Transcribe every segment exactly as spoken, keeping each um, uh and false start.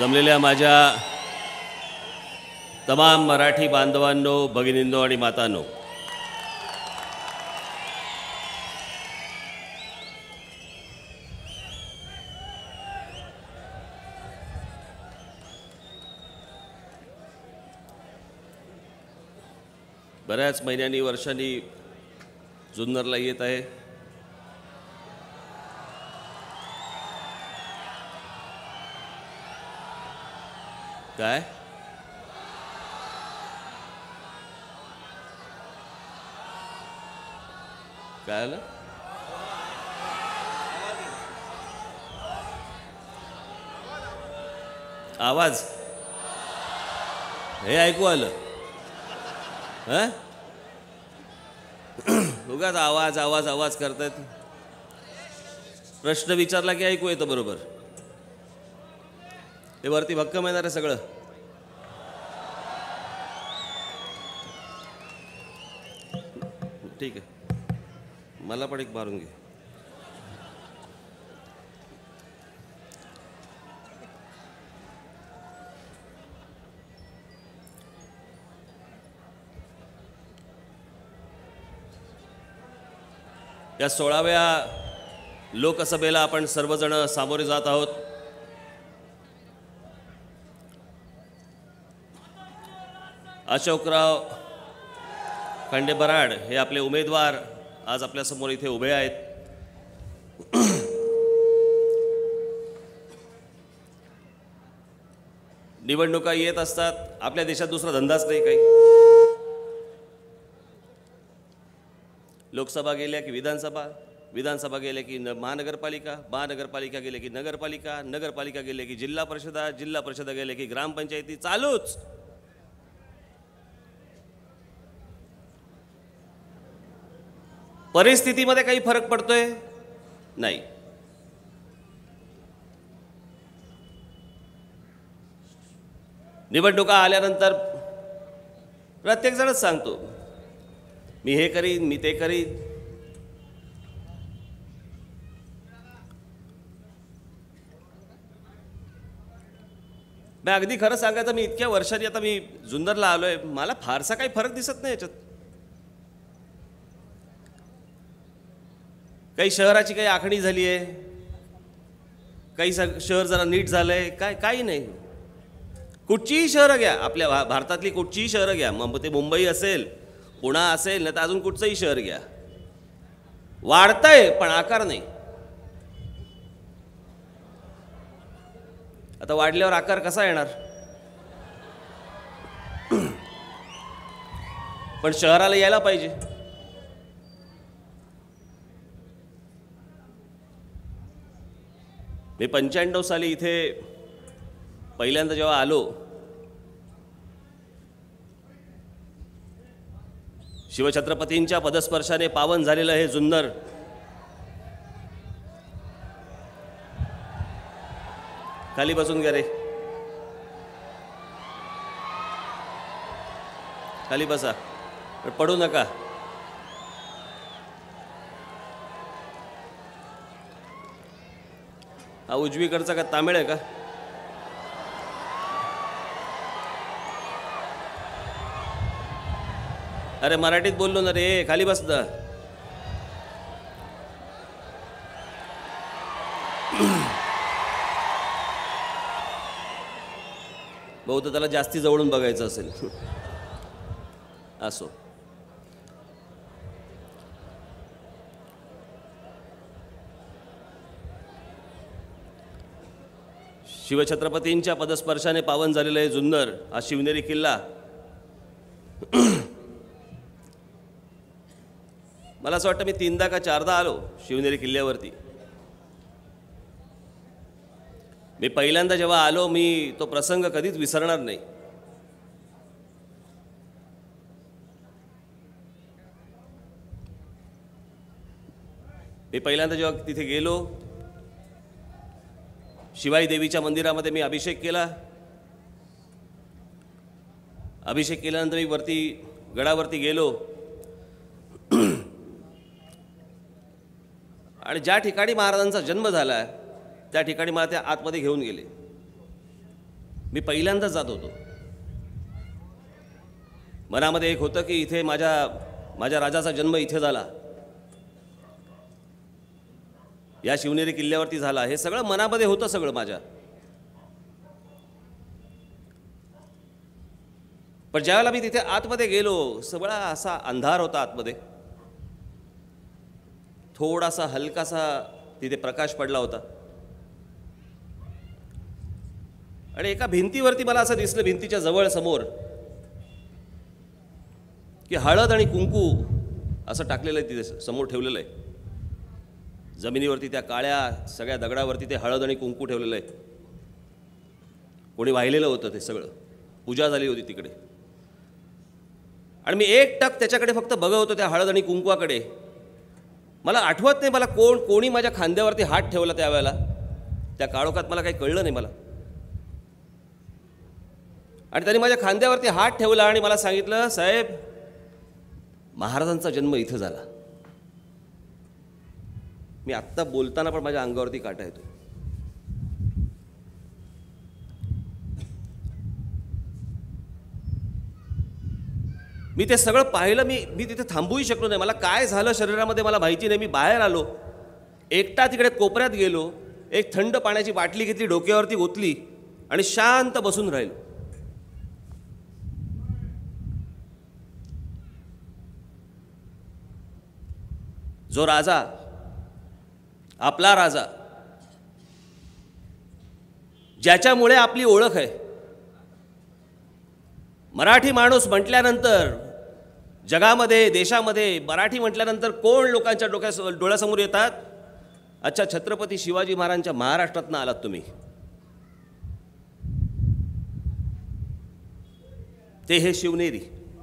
जमलेल्या माझ्या तमाम मराठी बांधवांनो, भगिनींनो आणि मातांनो, बऱ्याच महिन्यांनी वर्षांनी जुन्नरला येत आहे. काय काय आलं? आवाज हे ऐकू आलं? हं? उगाच आवाज आवाज आवाज करतायत. प्रश्न विचारला की ऐकू येतं बरोबर. हे वरती भक्कम येणार आहे सगळं. ठीक आहे, मला पण एक मारून घे. या सोळाव्या लोकसभेला आपण सर्वजण सामोरे जात आहोत. अशोकराव खंडे बराड हे आपले उमेदवार आज आपल्या समोर इथे उभे आहेत. निवडणुका येत असतात. आपल्या देशात दुसरा धंदाच नाही काही. लोकसभा गेल्या की विधानसभा, विधानसभा गेल्या की महानगरपालिका, महानगरपालिका गेले की नगरपालिका, नगरपालिका गेले की जिल्हा परिषदा, जिल्हा परिषदा गेले की ग्रामपंचायती. चालूच. परिस्थितीमध्ये काही फरक पडतोय? नाही. निवडणुका आल्यानंतर प्रत्येक जणच सांगतो, मी हे करीन, मी ते करीन. मी अगदी खरं सांगायचं, मी इतक्या वर्षांनी आता मी जुन्नरला आलोय, मला फारसा काही फरक दिसत नाही याच्यात. काही शहराची काही आखणी झाली आहे, काही शहर जरा नीट झालंय, काय काही नाही. कुठचीही शहरं घ्या, आपल्या भा भारतातली कुठचीही शहरं घ्या, मग ते मुंबई असेल, पुणा असेल, नाही तर अजून कुठचंही शहर घ्या, वाढतंय पण आकार नाही. आता वाढल्यावर आकार कसा येणार? पण शहराला यायला पाहिजे. मी पंच्याण्णव साली इथे पहिल्यांदा जेव्हा आलो, शिवछत्रपतींच्या पदस्पर्शाने पावन झालेलं हे जुन्नर खाली बसून घ्या रे, खाली बसा, पडू नका. हा उजवीकडचा का तामिळ आहे का? अरे मराठीत बोललो ना रे, खाली बस ना. बहुतेक त्याला जास्ती जवळून बघायचं असेल. असो. शिवछत्रपतींच्या पदस्पर्शाने पावन झालेलं आहे जुन्नर, हा शिवनेरी किल्ला. मला असं वाटतं मी तीनदा का चारदा आलो शिवनेरी किल्ल्यावरती. मी पहिल्यांदा जेव्हा आलो, मी तो प्रसंग कधीच विसरणार नाही. मी पहिल्यांदा जेव्हा तिथे गेलो, शिवाई देवीच्या मंदिरामध्ये मी अभिषेक केला. अभिषेक केल्यानंतर मी वरती गडावरती गेलो आणि ज्या ठिकाणी महाराजांचा जन्म झाला त्या ठिकाणी मला त्या आतमध्ये घेऊन गेले. मी पहिल्यांदाच जात होतो. मनामध्ये एक होतं की इथे माझ्या माझ्या राजाचा जन्म इथे झाला, या शिवनेरी किल्ल्यावरती झाला, हे सगळं मनामध्ये होतं सगळं माझ्या. पण ज्यावेळेला मी तिथे आतमध्ये गेलो, सगळा असा अंधार होता आतमध्ये, थोडासा हलकासा तिथे प्रकाश पडला होता आणि एका भिंतीवरती मला असं दिसलं, भिंतीच्या जवळ समोर, की हळद आणि कुंकू असं टाकलेलं आहे तिथे, समोर ठेवलेलं आहे जमिनीवरती, त्या काळ्या सगळ्या दगडावरती ते हळद आणि कुंकू ठेवलेलं आहे. कोणी वाहिलेलं होतं ते सगळं, पूजा झाली होती तिकडे. आणि मी एक टक त्याच्याकडे फक्त बघत होतो, त्या हळद आणि कुंकवाकडे. मला आठवत नाही मला कोण कोणी माझ्या खांद्यावरती हात ठेवला त्यावेळेला, त्या काळोखात मला काही कळलं नाही मला. आणि त्यांनी माझ्या खांद्यावरती हात ठेवला आणि मला सांगितलं, साहेब, महाराजांचा जन्म इथं झाला. मी आत्ता बोलताना पण माझ्या अंगावरती काटा येतो. मी ते सगळं पाहिलं. मी मी तिथे थांबूही शकलो नाही. मला काय झालं शरीरामध्ये मला माहिती नाही. मी बाहेर आलो, एकटा तिकडे कोपऱ्यात गेलो, एक थंड पाण्याची बाटली घेतली, डोक्यावरती ओतली आणि शांत बसून राहिलो. जो राजा, आपला राजा, ज्याच्यामुळे आपली ओळख आहे, मराठी माणूस म्हटल्यानंतर जगामध्ये, देशामध्ये मराठी म्हटल्यानंतर कोण लोकांच्या डोक्या डोळ्यासमोर येतात? अच्छा, छत्रपती शिवाजी महाराजांच्या महाराष्ट्रातनं आलात तुम्ही. ते हे शिवनेरी.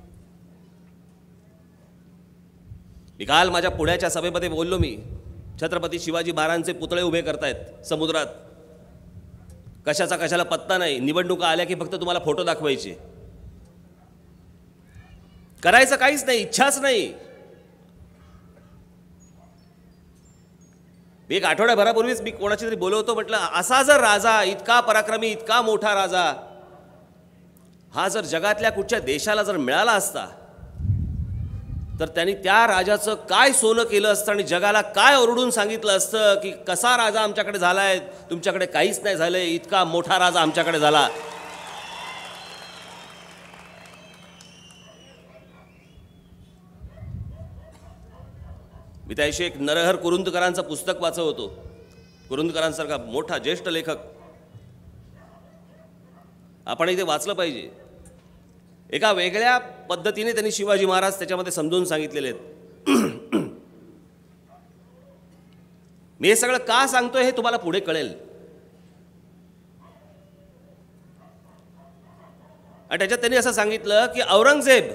मी काल माझ्या पुण्याच्या सभेमध्ये बोललो, मी छत्रपती शिवाजी महाराजांचे पुतळे उभे करतायत समुद्रात. कशाचा कशाला पत्ता नाही. निवडणुका आल्या की फक्त तुम्हाला फोटो दाखवायचे, करायचं काहीच नाही, इच्छाच नाही. मी एक आठवड्याभरापूर्वीच मी कोणाची तरी बोलवतो, म्हटलं असा जर राजा, इतका पराक्रमी, इतका मोठा राजा, हा जर जगातल्या कुठच्या देशाला जर मिळाला असता तर त्यांनी त्या राजाचं काय सोनं केलं असतं आणि जगाला काय ओरडून सांगितलं असतं की कसा राजा आमच्याकडे झालाय, तुमच्याकडे काहीच नाही झालंय, इतका मोठा राजा आमच्याकडे झाला. मी त्याविषयी एक नरहर कुरुंदकरांचं पुस्तक वाचत होतो. कुरुंदकरांसारखा मोठा ज्येष्ठ लेखक, आपण इथे वाचलं पाहिजे. एका वेगळ्या पद्धतीने त्यांनी शिवाजी महाराज त्याच्यामध्ये समजून सांगितलेले आहेत. मी हे सगळं का सांगतोय हे तुम्हाला पुढे कळेल. आणि त्याच्यात त्यांनी असं सांगितलं की औरंगजेब,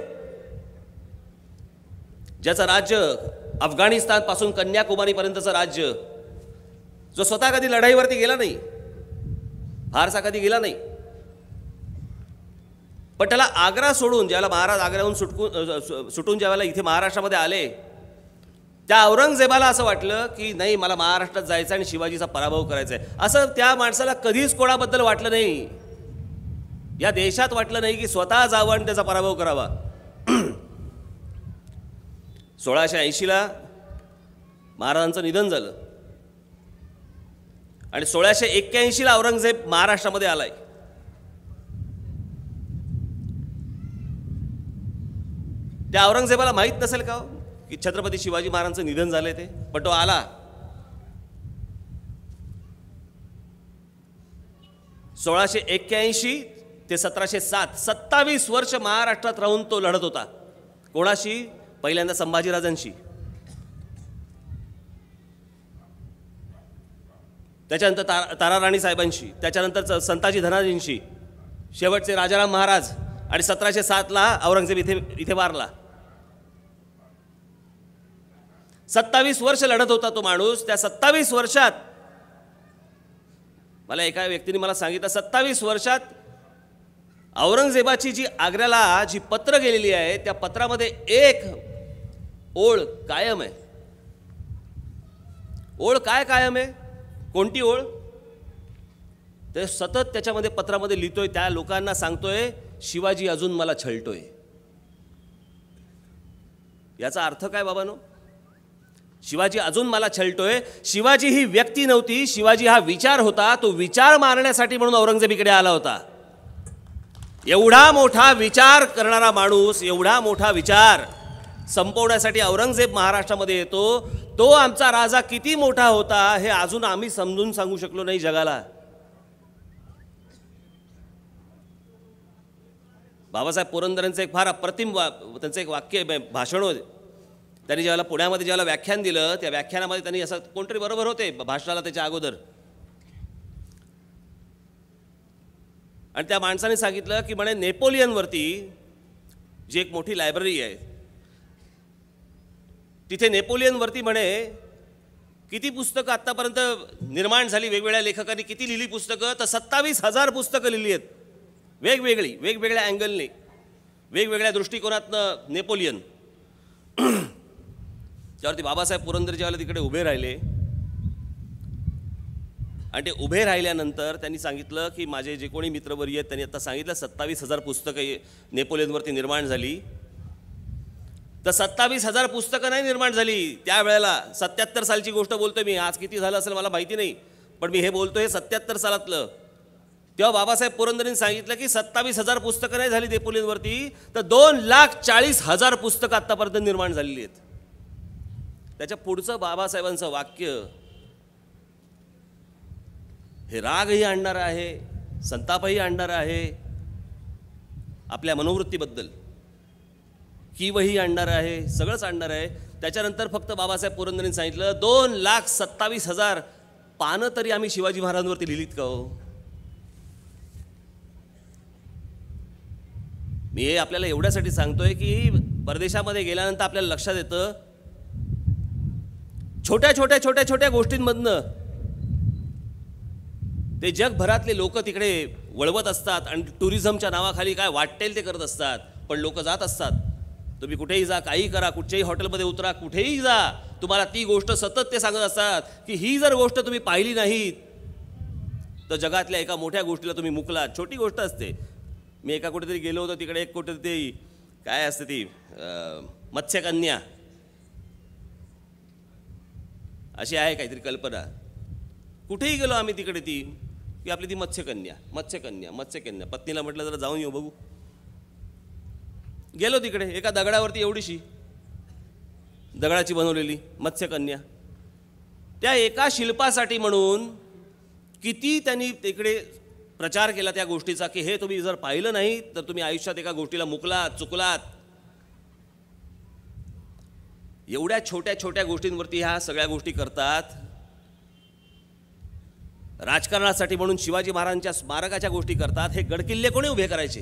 ज्याचं राज्य अफगाणिस्तान पासून कन्याकुमारीपर्यंतचं राज्य, जो स्वतः कधी लढाईवरती गेला नाही, फारसा कधी गेला नाही, पण त्याला आग्रा सोडून, ज्याला महाराज आग्र्याहून सुटकून सुटून ज्यावेळेला इथे महाराष्ट्रामध्ये आले, त्या औरंगजेबाला असं वाटलं की नाही, मला महाराष्ट्रात जायचं आणि शिवाजीचा पराभव करायचा आहे. असं त्या माणसाला कधीच कोणाबद्दल वाटलं नाही, या देशात वाटलं नाही की स्वतः जावं आणि त्याचा पराभव करावा. सोळाशे ऐंशीला महाराजांचं निधन झालं आणि सोळाशे एक्क्याऐंशीला औरंगजेब महाराष्ट्रामध्ये आलाय. त्या औरंगजेबाला माहीत नसेल का की छत्रपती शिवाजी महाराजांचं निधन झालंय ते, पण तो आला. सोळाशे एक्क्याऐंशी ते सतराशे सात सत्तावीस वर्ष महाराष्ट्रात राहून तो लढत होता. कोणाशी? पहिल्यांदा संभाजीराजांशी, त्याच्यानंतर तारा ताराराणी साहेबांशी, त्याच्यानंतर संताजी धनाजींशी, शेवटचे राजाराम महाराज, आणि सतराशे सातला औरंगजेब इथे इथे वारला. सत्तावीस वर्ष लढत होता तो माणूस. त्या सत्तावीस वर्षात मला एका व्यक्तीने मला सांगितलं, सत्तावीस वर्षात औरंगजेबाची जी आग्र्याला जी पत्र गेलेली आहे, त्या पत्रामध्ये एक ओळ कायम आहे. ओळ काय कायम आहे? कोणती ओळ? ते सतत त्याच्यामध्ये पत्रामध्ये लिहितोय, त्या लोकांना सांगतोय शिवाजी अजून मला छळतोय. याचा अर्थ काय बाबांनो? शिवाजी अजून मला छळतोय. शिवाजी ही व्यक्ती नव्हती, शिवाजी हा विचार होता. तो विचार मारण्यासाठी म्हणून औरंगजेबीकडे आला होता. एवढा मोठा विचार करणारा माणूस, एवढा मोठा विचार संपवण्यासाठी औरंगजेब महाराष्ट्रामध्ये येतो. तो आमचा राजा किती मोठा होता हे अजून आम्ही समजून सांगू शकलो नाही जगाला. बाबासाहेब पुरंदरेंचं एक फार अप्रतिम वा त्यांचं एक वाक्य भाषण होते. त्यांनी ज्यावेळेला पुण्यामध्ये ज्यावेळेला व्याख्यान दिलं, त्या व्याख्यानामध्ये त्यांनी असं, कोणतरी बरोबर होते भाषणाला त्याच्या अगोदर, आणि त्या माणसाने सांगितलं की म्हणे नेपोलियनवरती जी एक मोठी लायब्ररी आहे, तिथे नेपोलियनवरती म्हणे किती पुस्तकं आत्तापर्यंत निर्माण झाली, वेगवेगळ्या लेखकांनी किती लिहिली पुस्तकं, तर सत्तावीस हजार पुस्तकं लिहिली आहेत, वेगवेगळी, वेगवेगळ्या अँगलने, वेगवेगळ्या दृष्टिकोनातनं नेपोलियन. त्यावरती बाबासाहेब पुरंदरे ज्यावेळेला तिकडे उभे राहिले, आणि ते उभे राहिल्यानंतर त्यांनी सांगितलं की माझे जे कोणी मित्रवर्य आहेत त्यांनी आता सांगितलं सत्तावीस हजार पुस्तकं नेपोलियनवरती निर्माण झाली. तर सत्तावीस हजार पुस्तकं नाही निर्माण झाली त्यावेळेला. सत्याहत्तर सालची गोष्ट बोलतोय मी, आज किती झालं असेल मला माहिती नाही, पण मी हे बोलतोय सत्याहत्तर सालातलं. तेव्हा बाबासाहेब पुरंदरेंनी सांगितलं की सत्तावीस हजार पुस्तकं नाही झाली नेपोलियनवरती, तर दोन लाख चाळीस हजार पुस्तकं आत्तापर्यंत निर्माण झालेली आहेत. त्याच्या पुढचं बाबासाहेबांचं वाक्य हे रागही आणणारं आहे, संतापही आणणारं आहे, आपल्या मनोवृत्तीबद्दल कीवही आणणारं आहे, सगळंच आणणारं आहे. त्याच्यानंतर फक्त बाबासाहेब पुरंदरेंनी सांगितलं दोन लाख सत्तावीस हजार पानं तरी आम्ही शिवाजी महाराजांवरती लिहिलीत का हो? मी हे आपल्याला एवढ्यासाठी सांगतोय की परदेशामध्ये गेल्यानंतर आपल्याला लक्षात येतं छोट्या छोट्या छोट्या छोट्या गोष्टींमधनं ते जगभरातले लोक तिकडे वळवत असतात आणि टुरिझमच्या नावाखाली काय वाटेल ते करत असतात. पण लोक जात असतात. तुम्ही कुठेही जा, काही करा, कुठच्याही हॉटेलमध्ये उतरा, कुठेही जा, तुम्हाला ती गोष्ट सतत ते सांगत असतात की ही जर गोष्ट तुम्ही पाहिली नाहीत तर जगातल्या एका मोठ्या गोष्टीला तुम्ही मुकलात. छोटी गोष्ट असते. मी एका कुठेतरी गेलो होतो, तिकडे एक कुठेतरी काय असते ती मत्स्यकन्या अशी आहे काहीतरी कल्पना. कुठेही गेलो आम्ही तिकडे, ती की आपली ती मत्स्यकन्या मत्स्यकन्या मत्स्यकन्या पत्नीला म्हटलं जरा जाऊन येऊ बघू. गेलो तिकडे, एका दगडावरती एवढीशी दगडाची बनवलेली मत्स्यकन्या. त्या एका शिल्पासाठी म्हणून किती त्यांनी तिकडे प्रचार केला त्या गोष्टीचा की हे तुम्ही जर पाहिलं नाही तर तुम्ही आयुष्यात एका गोष्टीला मुकलात, चुकलात. एवढ्या छोट्या छोट्या गोष्टींवरती ह्या सगळ्या गोष्टी करतात. राजकारणासाठी म्हणून शिवाजी महाराजांच्या स्मारकाच्या गोष्टी करतात. हे गडकिल्ले कोणी उभे करायचे?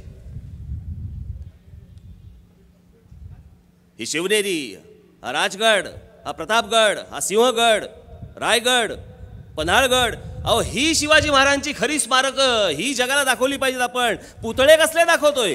ही शिवनेरी, हा राजगड, हा प्रतापगड, हा सिंहगड, रायगड, पन्हाळगड, अहो ही शिवाजी महाराजांची खरी स्मारकं ही जगाला दाखवली पाहिजेत. आपण पुतळे कसले दाखवतोय?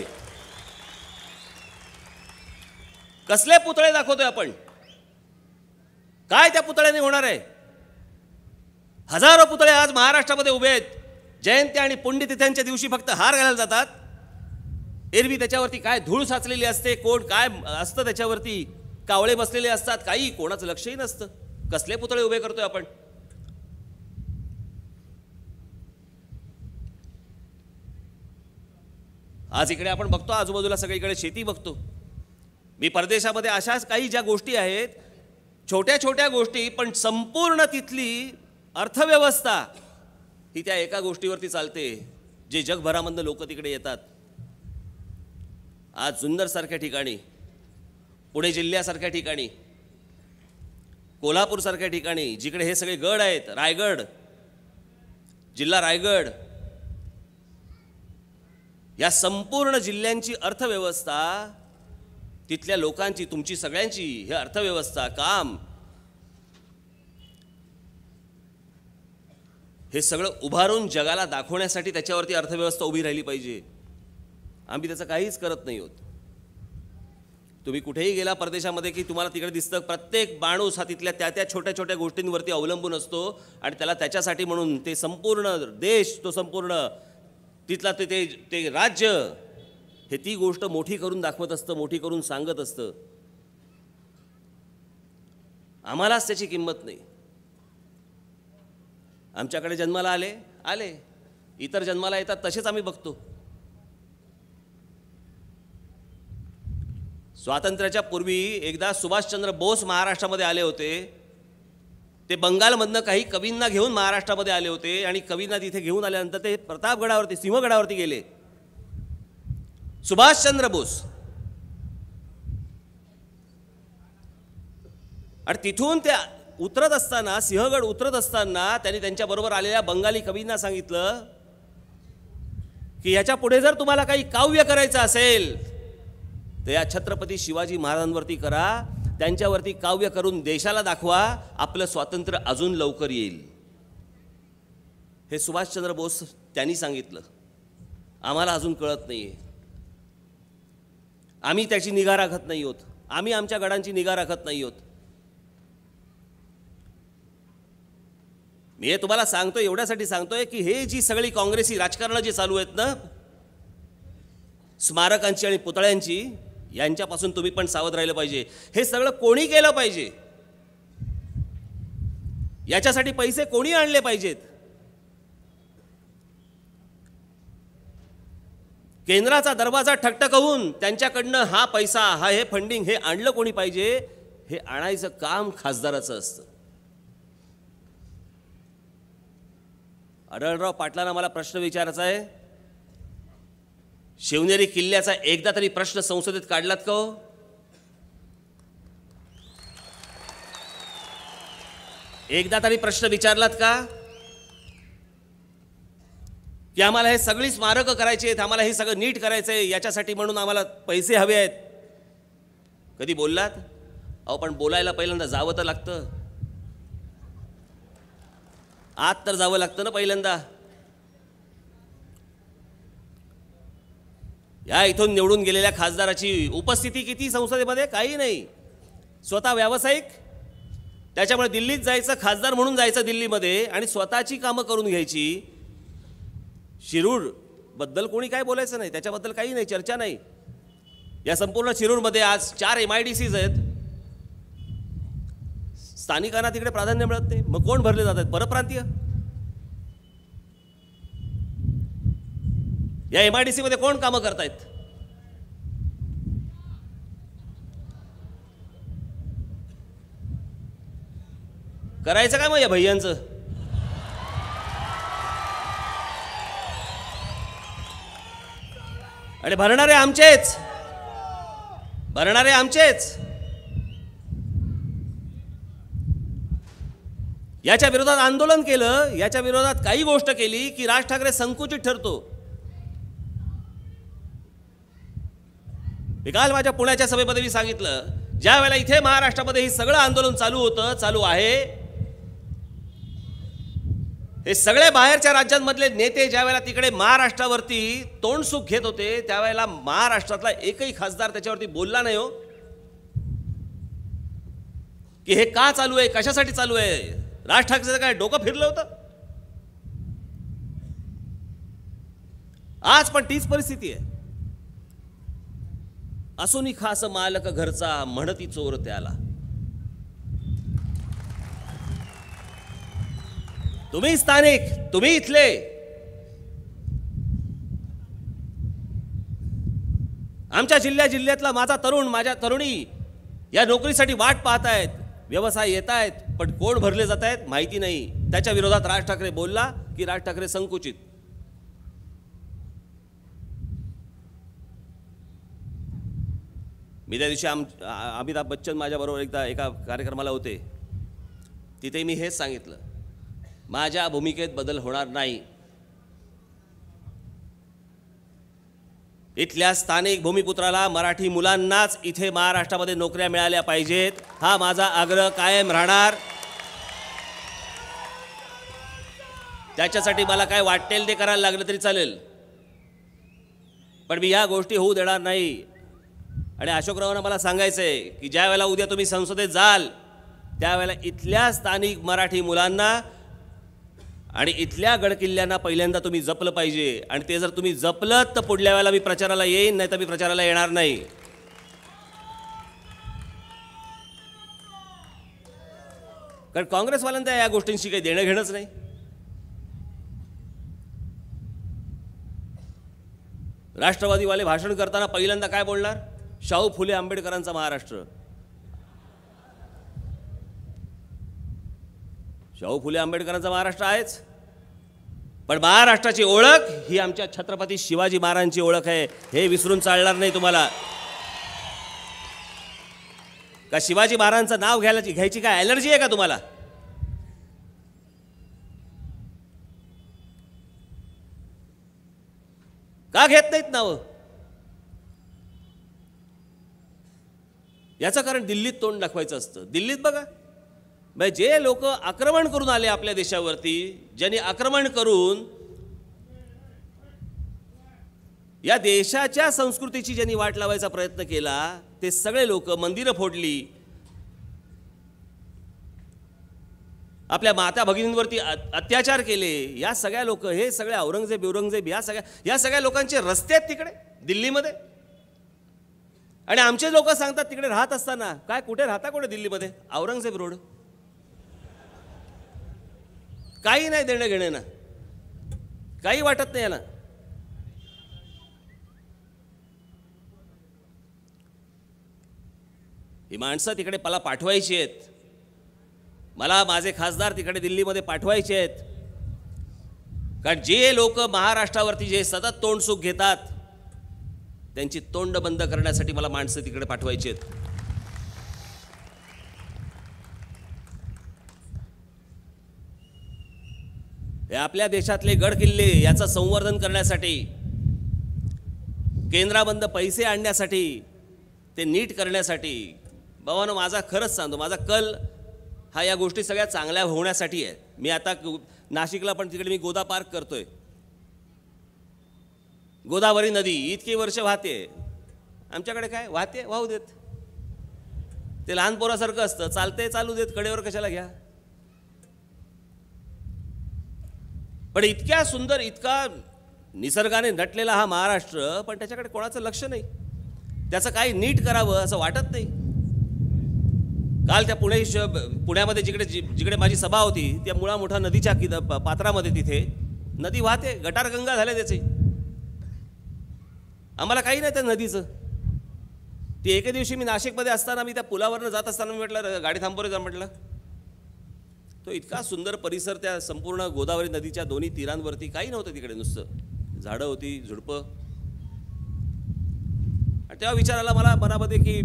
कसले पुतळे दाखवतोय आपण? काय त्या पुतळ्याने होणार आहे? हजारो पुतळे आज महाराष्ट्रामध्ये उभे आहेत. जयंती आणि पुण्यतिथ्यांच्या दिवशी फक्त हार घालायला जातात. एरवी त्याच्यावरती काय धूळ साचलेली असते, कोण काय असतं त्याच्यावरती, कावळे बसलेले असतात, काही कोणाचं लक्षही नसतं. कसले पुतळे उभे करतोय आपण? आज इकडे आपण बघतो आजूबाजूला सगळीकडे शेती बघतो. मी परदेशामध्ये अशाच काही ज्या गोष्टी आहेत, छोट्या छोट्या गोष्टी, पण संपूर्ण तिथली अर्थव्यवस्था ही त्या एका गोष्टीवरती चालते, जे जगभरामधनं लोक तिकडे येतात. आज जुन्नर सारख्या ठिकाणी, पुणे जिल्ह्यासारख्या ठिकाणी, कोल्हापूर सारख्या ठिकाणी जिकडे हे सगळे गड आहेत, रायगड जिल्हा, रायगड, या संपूर्ण जिल्ह्यांची अर्थव्यवस्था, तिथल्या लोकांची, तुमची सगळ्यांची ही अर्थव्यवस्था, काम, हे सगळं उभारून जगाला दाखवण्यासाठी त्याच्यावरती अर्थव्यवस्था उभी राहिली पाहिजे. आम्ही त्याचं काहीच करत नाही आहोत. तुम्ही कुठेही गेला परदेशामध्ये की तुम्हाला तिकडे दिसतं प्रत्येक माणूस हा तिथल्या त्या त्या छोट्या छोट्या गोष्टींवरती अवलंबून असतो आणि त्याला त्याच्यासाठी म्हणून ते संपूर्ण देश, तो संपूर्ण तिथला ते ते ते राज्य हे ती गोष्ट मोठी करून दाखवत असतं, मोठी करून सांगत असतं. आम्हालाच त्याची किंमत नाही. आमच्याकडे जन्माला आले आले इतर जन्माला येतात तसेच आम्ही बघतो. स्वातंत्र्याच्या पूर्वी एकदा सुभाषचंद्र बोस महाराष्ट्रामध्ये आले होते. ते बंगालमधनं काही कवींना घेऊन महाराष्ट्रामध्ये आले होते आणि कवींना तिथे घेऊन आल्यानंतर ते प्रतापगडावरती सिंहगडावरती गेले. सुभाषचंद्र बोस आणि तिथून ते उतरत असताना, सिंहगड उतरत असताना त्यांनी त्यांच्याबरोबर आलेल्या बंगाली कवींना सांगितलं की याच्या पुढे जर तुम्हाला काही काव्य करायचं असेल तर या छत्रपती शिवाजी महाराजांवरती करा. त्यांच्यावरती काव्य करून देशाला दाखवा, आपलं स्वातंत्र्य अजून लवकर येईल. हे सुभाषचंद्र बोस त्यांनी सांगितलं. आम्हाला अजून कळत नाहीये. आम्ही त्याची निगा राखत नाही आहोत. आम्ही आमच्या गडांची निगा राखत नाही आहोत. मी हे तुम्हाला सांगतोय, एवढ्यासाठी सांगतोय की हे जी सगळी काँग्रेसी राजकारणं जी चालू आहेत ना, स्मारकांची आणि पुतळ्यांची, यांच्यापासून तुम्ही पण सावध राहिलं पाहिजे. हे सगळं कोणी केलं पाहिजे, याच्यासाठी पैसे कोणी आणले पाहिजेत. केंद्राचा दरवाजा ठकठकवून त्यांच्याकडनं हा पैसा, हा हे फंडिंग हे आणलं कोणी पाहिजे. हे आणायचं काम खासदाराचं असतं. आढळराव पाटलांना मला प्रश्न विचारायचा आहे. शिवनेरी किल्ल्याचा एकदा तरी प्रश्न संसदेत काढलात का हो? एकदा तरी प्रश्न विचारलात का की आम्हाला हे सगळी स्मारकं करायची आहेत, आम्हाला हे सगळं नीट करायचं आहे, याच्यासाठी म्हणून आम्हाला पैसे हवे आहेत? कधी बोललात? अहो पण बोलायला पहिल्यांदा जावं तर लागतं. आत तर जावं लागतं ना पहिल्यांदा. या इथून निवडून गेलेल्या खासदाराची उपस्थिती किती संसदेमध्ये? काही नाही. स्वतः व्यावसायिक, त्याच्यामुळे दिल्लीत जायचं, खासदार म्हणून जायचं दिल्लीमध्ये आणि स्वतःची कामं करून घ्यायची. शिरूर बद्दल कोणी काय बोलायचं नाही, त्याच्याबद्दल काही नाही, चर्चा नाही. या संपूर्ण शिरूरमध्ये आज चार एम आय डी सीज आहेत. स्थानिकांना तिकडे प्राधान्य मिळत नाही. मग कोण भरले जातात? परप्रांतीय. या एम आय डी सी मध्ये कोण कामं करतायत? करायचं काय मग या भैयांचं? आणि भरणारे आमचेच, भरणारे आमचेच. याच्या विरोधात आंदोलन केलं, याच्या विरोधात काही गोष्ट केली की राज ठाकरे संकुचित ठरतो. काल माझ्या पुण्याच्या सभेमध्ये मी सांगितलं, ज्या वेळेला इथे महाराष्ट्रामध्ये हे सगळं आंदोलन चालू होतं, चालू आहे, हे सगळे बाहेरच्या राज्यांमधले नेते ज्या वेळेला तिकडे महाराष्ट्रावरती तोंडसुख घेत होते, त्यावेळेला महाराष्ट्रातला एकही खासदार त्याच्यावरती बोलला नाही हो की हे का चालू आहे, कशासाठी चालू आहे. राज ठाकरेचं काय डोकं फिरलं होतं? आज पण तीच परिस्थिती आहे. असुनी खास मालक घरचा, म्हणती चोर त्याला. तुम्ही स्थानिक, तुम्ही इथले, आमच्या जिल्ह्या जिल्ह्यातला माझा तरुण, माझ्या तरुणी या नोकरीसाठी वाट पाहत आहेत, व्यवसाय येत आहेत, पण कोण भरले जात आहेत माहिती नाही. त्याच्या विरोधात राज ठाकरे बोलला की राज ठाकरे संकुचित. मी त्या दिवशी आम अमिताभ बच्चन माझ्याबरोबर एकदा एका कार्यक्रमाला होते. तिथे मी हेच सांगितलं, माझ्या भूमिकेत बदल होणार नाही. इथल्या स्थानिक भूमिपुत्राला, मराठी मुलांनाच इथे महाराष्ट्रामध्ये नोकऱ्या मिळाल्या पाहिजेत, हा माझा आग्रह कायम राहणार. त्याच्यासाठी मला काय वाटेल ते करायला लागलं तरी चालेल, पण मी या गोष्टी होऊ देणार नाही. आणि अशोकरावांना मला सांगायचं आहे की ज्या वेळेला उद्या तुम्ही संसदेत जाल त्यावेळेला इथल्या स्थानिक मराठी मुलांना आणि इथल्या गडकिल्ल्यांना पहिल्यांदा तुम्ही जपलं पाहिजे आणि ते जर तुम्ही जपलं तर पुढल्या वेळेला मी प्रचाराला येईन, नाही तर मी प्रचाराला येणार नाही. कारण काँग्रेसवाल्यांना या गोष्टींशी काही देणं घेणंच नाही. राष्ट्रवादीवाले भाषण करताना पहिल्यांदा काय बोलणार? शाहू फुले आंबेडकरांचा महाराष्ट्र. शाहू फुले आंबेडकरांचा महाराष्ट्र आहेच, पण महाराष्ट्राची ओळख ही आमच्या छत्रपती शिवाजी महाराजांची ओळख आहे, हे विसरून चालणार नाही तुम्हाला. का शिवाजी महाराजांचं नाव घ्यायला घ्यायची काय ॲलर्जी आहे का तुम्हाला? का घेत नाहीत नावं? याचं कारण दिल्लीत तोंड दाखवायचं असतं. दिल्लीत बघा, म्हणजे जे लोक आक्रमण करून आले आपल्या देशावरती, ज्यांनी आक्रमण करून या देशाच्या संस्कृतीची ज्यांनी वाट लावायचा प्रयत्न केला, ते सगळे लोक मंदिरं फोडली, आपल्या माता भगिनींवरती अत्याचार केले. या सगळ्या लोक, हे सगळे औरंगजेब औरंगजेब या सगळ्या या सगळ्या लोकांचे रस्ते आहेत तिकडे दिल्लीमध्ये. आणि आमचे लोक सांगतात तिकडे राहत असताना, काय कुठे राहता कुठे दिल्लीमध्ये? औरंगजेब रोड. काही नाही देणं घेणं ना, काही वाटत नाही याला. ही माणसं तिकडे मला पाठवायची आहेत, मला माझे खासदार तिकडे दिल्लीमध्ये पाठवायचे आहेत. कारण जे लोक महाराष्ट्रावरती जे सतत तोंडसुख घेतात त्यांची तोंड बंद करण्यासाठी मला माणसं तिकडे पाठवायची आहेत. हे आपल्या देशातले गड किल्ले याचं संवर्धन करण्यासाठी, केंद्राबंद पैसे आणण्यासाठी, ते नीट करण्यासाठी. बाबांनो, माझा खरंच सांगतो, माझा कल हा या गोष्टी सगळ्या चांगल्या होण्यासाठी आहे. मी आता नाशिकला पण तिकडे मी गोदा पार्क करतोय. गोदावरी नदी इतकी वर्ष वाहते, आमच्याकडे काय वाहते, वाहू देत. ते लहान पोरासारखं असतं, चालते चालू देत, कडेवर कशाला घ्या. पण इतक्या सुंदर, इतका निसर्गाने नटलेला हा महाराष्ट्र, पण त्याच्याकडे कोणाचं लक्ष नाही. त्याचं काही नीट करावं असं वाटत नाही. काल त्या पुणे पुण्यामध्ये जिकडे जिकडे माझी सभा होती, त्या मुळा मोठा नदीच्या कि पात्रामध्ये तिथे नदी वाहते, गटारगंगा झाले त्याचे. आम्हाला काही नाही त्या नदीचं. ती एके दिवशी मी नाशिकमध्ये असताना, मी त्या पुलावरनं जात असताना मी म्हटलं गाडी थांबवरे जा म्हटलं. तो इतका सुंदर परिसर त्या संपूर्ण गोदावरी नदीच्या दोन्ही तीरांवरती, काही नव्हतं तिकडे, नुसतं झाडं होती, झुडपं. आणि तेव्हा विचार आला मला मनामध्ये की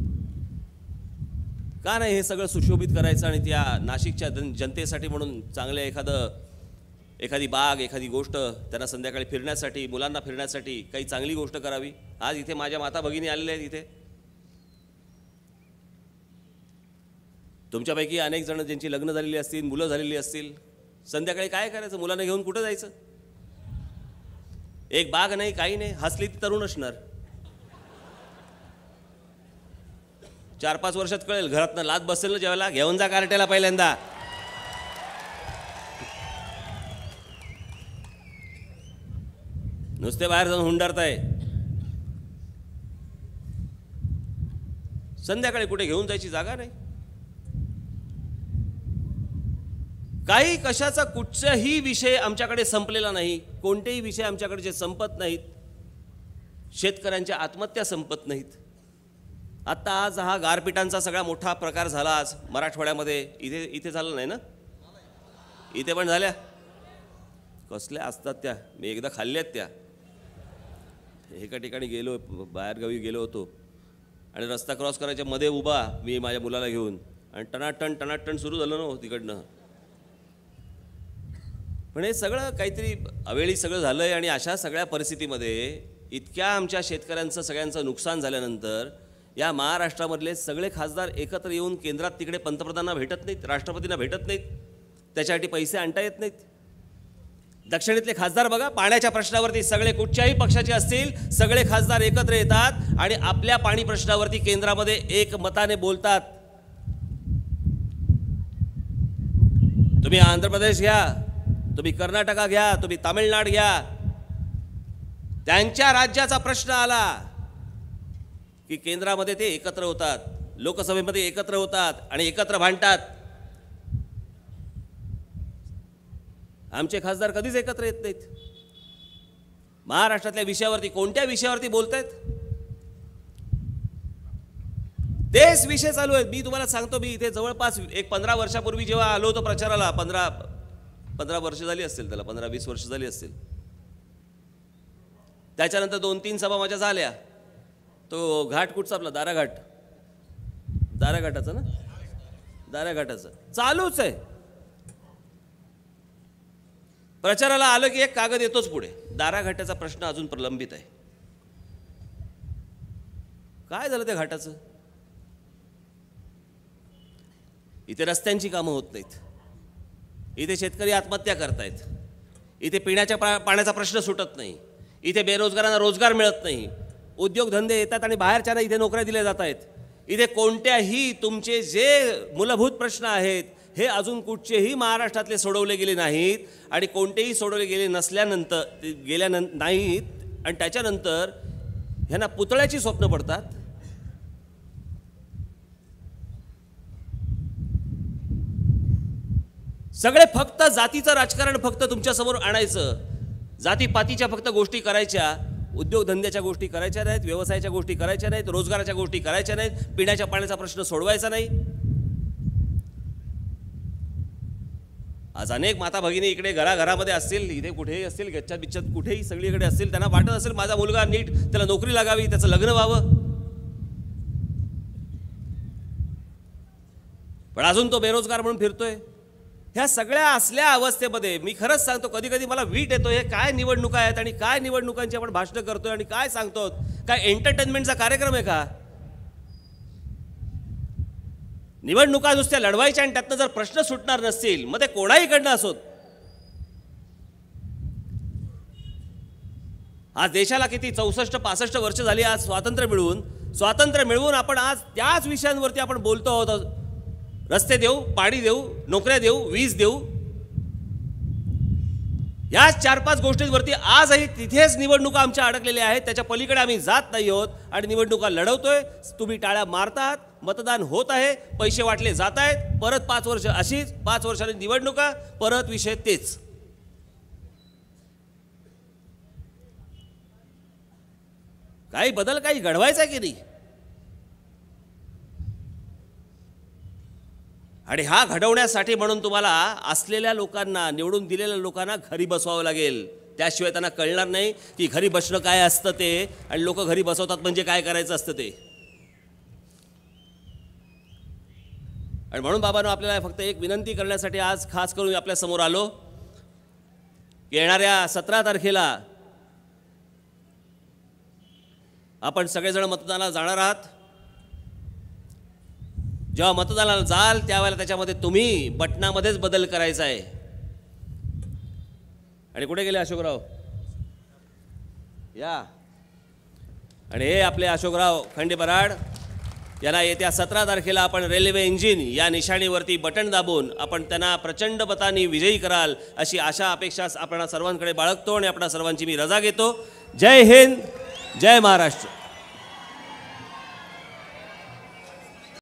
का नाही हे सगळं सुशोभित करायचं आणि त्या नाशिकच्या जनतेसाठी म्हणून चांगलं एखादं एखादी बाग, एखादी गोष्ट त्यांना संध्याकाळी फिरण्यासाठी, मुलांना फिरण्यासाठी काही चांगली गोष्ट करावी. आज इथे माझ्या माता भगिनी आलेल्या आहेत. इथे तुमच्यापैकी अनेक जण ज्यांची लग्न झालेली असतील, मुलं झालेली असतील, संध्याकाळी काय करायचं? मुलांना घेऊन कुठं जायचं? एक बाग नाही, काही नाही, हसली ती तरुण असणार. चार पाच वर्षात कळेल, घरातनं लाद बसेल ना जेवायला, घेऊन जा कार्ट्याला पहिल्यांदा. नुसते बाहेर जाऊन हुंडारताय, संध्याकाळी कुठे घेऊन जायची जागा नाही. काही कशाचा कुठचाही विषय आमच्याकडे संपलेला नाही. कोणतेही विषय आमच्याकडे जे संपत नाहीत. शेतकऱ्यांच्या आत्महत्या संपत नाहीत. आता आज हा गारपिटांचा सगळा मोठा प्रकार झाला आज मराठवाड्यामध्ये. इथे इथे झालं नाही ना? इथे पण झाल्या. कसल्या असतात त्या, मी एकदा खाल्ल्यात त्या. एका ठिकाणी गेलो, बाहेरगावी गेलो होतो आणि रस्ता क्रॉस करायच्या मध्ये उभा मी माझ्या मुलाला घेऊन, आणि टनाटण टनाटण सुरू झालं ना तिकडनं. पण हे सगळं काहीतरी अवेळी सगळं झालं आहे. आणि अशा सगळ्या परिस्थितीमध्ये इतक्या आमच्या शेतकऱ्यांचं सगळ्यांचं नुकसान झाल्यानंतर या महाराष्ट्रामधले सगळे खासदार एकत्र येऊन केंद्रात तिकडे पंतप्रधानांना भेटत नाहीत, राष्ट्रपतींना भेटत नाहीत, त्याच्यासाठी पैसे आणता येत नाहीत. दक्षिणेतले खासदार बघा, पाण्याच्या प्रश्नावरती सगळे कुठच्याही पक्षाचे असतील सगळे खासदार एकत्र येतात आणि आपल्या पाणी प्रश्नावरती केंद्रामध्ये एक मताने बोलतात. तुम्ही आंध्र प्रदेश घ्या, तुम्ही कर्नाटका घ्या, तुम्ही तामिळनाड घ्या, त्यांच्या राज्याचा प्रश्न आला की केंद्रामध्ये ते एकत्र होतात, लोकसभेमध्ये एकत्र होतात आणि एकत्र भांडतात. आमचे खासदार कधीच एकत्र येत नाहीत. महाराष्ट्रातल्या विषयावरती कोणत्या विषयावरती बोलतायत तेच विषय चालू आहेत. मी तुम्हाला सांगतो, मी इथे जवळपास एक पंधरा वर्षापूर्वी जेव्हा आलो होतो प्रचाराला, पंधरा पंधरा वर्ष झाली असतील, त्याला पंधरा वीस वर्ष झाली असतील. त्याच्यानंतर दोन तीन सभा माझ्या झाल्या. तो घाट कुठचा आपला दाराघाट, दाराघाटाचं ना, दाराघाटाचं चालूच आहे. प्रचाराला आलं की एक कागद येतोच पुढे, दाराघाटाचा प्रश्न अजून प्रलंबित आहे. काय झालं त्या घाटाचं? इथे रस्त्यांची कामं होत नाहीत, इथे शेतकरी आत्महत्या करतायत, इथे पिण्याच्या पाण्याचा प्रश्न सुटत नाही, इथे बेरोजगारांना रोजगार मिळत नाही, उद्योगधंदे येतात आणि बाहेरच्यांना इथे नोकऱ्या दिल्या जात आहेत. इथे कोणत्याही तुमचे जे मूलभूत प्रश्न आहेत हे अजून कुठचेही महाराष्ट्रातले सोडवले गेले नाहीत आणि कोणतेही सोडवले गेले नसल्यानंतर गेल्या नाहीत आणि त्याच्यानंतर ह्यांना पुतळ्याची स्वप्न पडतात. सगळे फक्त जातीचं राजकारण फक्त तुमच्या समोर आणायचं, जातीपातीच्या फक्त गोष्टी करायच्या, उद्योगधंद्याच्या गोष्टी करायच्या नाहीत, व्यवसायाच्या गोष्टी करायच्या नाहीत, रोजगाराच्या गोष्टी करायच्या नाहीत, पिण्याच्या पाण्याचा प्रश्न सोडवायचा नाही. आज अनेक माता भगिनी इकडे घराघरामध्ये असतील, इथे कुठेही असतील, गच्च्यात बिच्च्यात कुठेही सगळीकडे असतील, त्यांना वाटत असेल माझा मुलगा नीट त्याला नोकरी लागावी, त्याचं लग्न व्हावं, पण अजून तो बेरोजगार म्हणून फिरतोय. ह्या सगळ्या असल्या अवस्थेमध्ये मी खरंच सांगतो, कधी कधी मला वीट येतो, हे काय निवडणुका आहेत आणि काय निवडणुकांची आपण भाषणं करतोय आणि काय सांगतो, काय एंटरटेनमेंटचा कार्यक्रम आहे का? निवडणुका नुसत्या लढवायच्या आणि त्यातनं जर प्रश्न सुटणार नसतील मग ते कोणाहीकडनं असोत. आज देशाला किती चौसष्ट पासष्ट वर्ष झाली आज स्वातंत्र्य मिळवून, स्वातंत्र्य मिळवून आपण आज त्याच विषयांवरती आपण बोलतो आहोत. रस्ते देऊ, पाणी देऊ, नोकऱ्या देऊ, वीज देऊ, याच चार पाच गोष्टींवरती आजही तिथेच निवडणुका आमच्या अडकलेल्या आहेत. त्याच्या पलीकडे आम्ही जात नाही आहोत आणि निवडणुका लढवतोय. तुम्ही टाळ्या मारतात, मतदान होत आहे, पैसे वाटले जात आहेत, परत पाच वर्ष अशीच, पाच वर्षांनी निवडणुका, परत विषय तेच. काही बदल काही घडवायचा की नाही? आणि हा घडवण्यासाठी म्हणून तुम्हाला असलेल्या लोकांना, निवडून दिलेल्या लोकांना घरी बसवावं लागेल. त्याशिवाय त्यांना कळणार नाही की घरी बसणं काय असतं ते, आणि लोक घरी बसवतात म्हणजे काय करायचं असतं ते. आणि म्हणून बाबांनो, आपल्याला फक्त एक विनंती करण्यासाठी आज खास करून आपल्या समोर आलो. येणाऱ्या सतरा तारखेला आपण सगळेजण मतदानाला जाणार आहात. जेव्हा मतदानाला जाल त्यावेळेला त्याच्यामध्ये तुम्ही बटनामध्येच बदल करायचा आहे. आणि कुठे गेले अशोकराव? या. आणि हे आपले अशोकराव खंडे बराड यांना येत्या सतरा तारखेला आपण रेल्वे इंजिन या निशाणीवरती बटन दाबून आपण त्यांना प्रचंड मतांनी विजयी कराल अशी आशा अपेक्षा आपण सर्वांकडे बाळगतो आणि आपणा सर्वांची मी रजा घेतो. जय हिंद, जय महाराष्ट्र.